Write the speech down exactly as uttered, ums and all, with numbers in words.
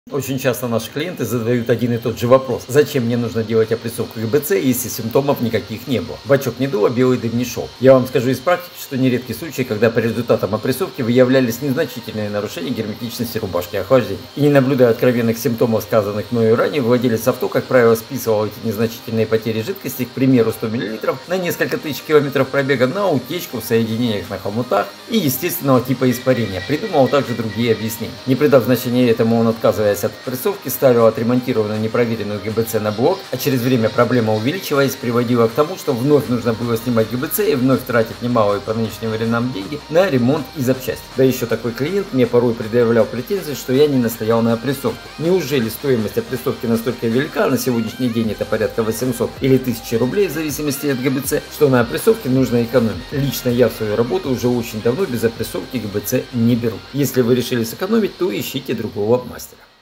Очень часто наши клиенты задают один и тот же вопрос. Зачем мне нужно делать опрессовку ГБЦ, если симптомов никаких не было? Бачок не дуло, белый дым не шел. Я вам скажу из практики, что нередки случаи, когда по результатам опрессовки выявлялись незначительные нарушения герметичности рубашки охлаждения. И не наблюдая откровенных симптомов, сказанных мною ранее, владелец авто, как правило, списывал эти незначительные потери жидкости, к примеру сто миллилитров, на несколько тысяч километров пробега на утечку в соединениях на хомутах и естественного типа испарения. Придумал также другие объяснения. Не придав значения этому, он отказывается от прессовки, ставил отремонтированную непроверенную ГБЦ на блок, а через время проблема увеличиваясь, приводила к тому, что вновь нужно было снимать ГБЦ и вновь тратить немалые по нынешним временам деньги на ремонт и запчасти. Да еще такой клиент мне порой предъявлял претензии, что я не настоял на опрессовке. Неужели стоимость опрессовки настолько велика, на сегодняшний день это порядка восемьсот или тысячи рублей в зависимости от ГБЦ, что на опрессовке нужно экономить? Лично я в свою работу уже очень давно без опрессовки ГБЦ не беру. Если вы решили сэкономить, то ищите другого мастера.